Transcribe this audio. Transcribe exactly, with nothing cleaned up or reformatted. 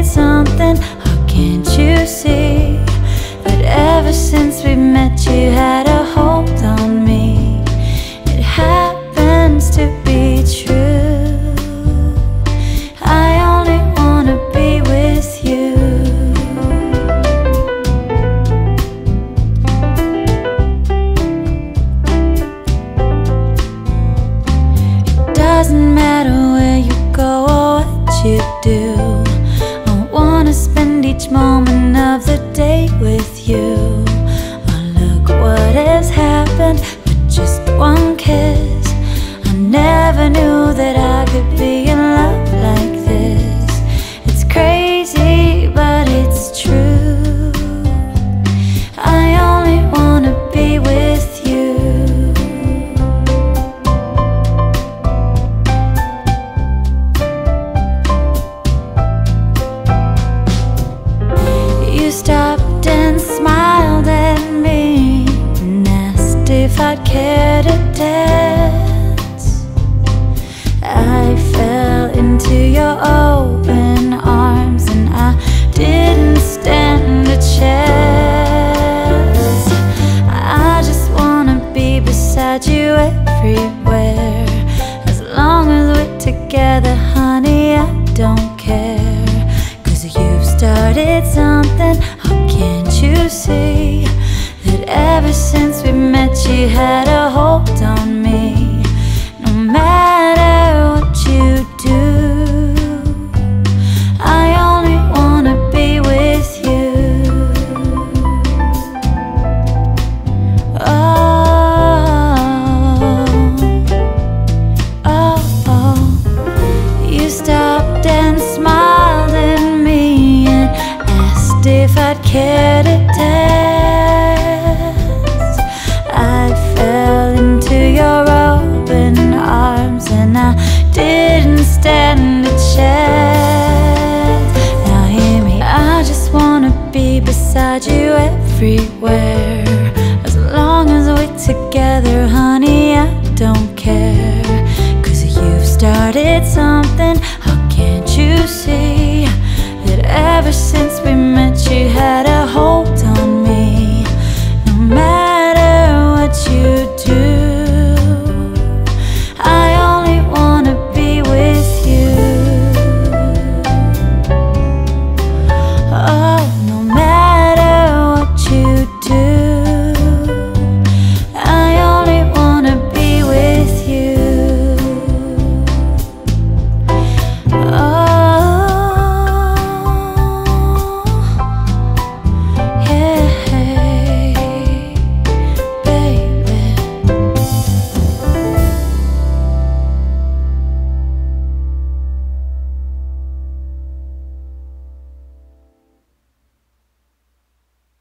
started something. How can't you see that ever since we met you had a hold on me? It happens to be true. I only wanna be with you. It doesn't matter where you go or what you do, I wanna spend each moment of the day with you. Oh, look what has happened with just one kiss. I never knew that I could be in love like this. It's crazy, but it's true. I only wanna be with you. You stopped and smiled at me and asked if I'd care to dance. I fell into your open arms and I didn't stand a chance. I just wanna be beside you everywhere. As long as we're together, honey, I don't care. 'Cause you've started something. How can't you see that ever since we met you had a hold on me? No matter what you do, I only wanna be with you. Oh, oh, oh. You stopped and smiled at me and asked if I'd care to dance. I fell into your open arms and I didn't stand a chance. Now hear me, I just wanna be beside you everywhere. As long as we're together, honey, I don't care. 'Cause you've started something.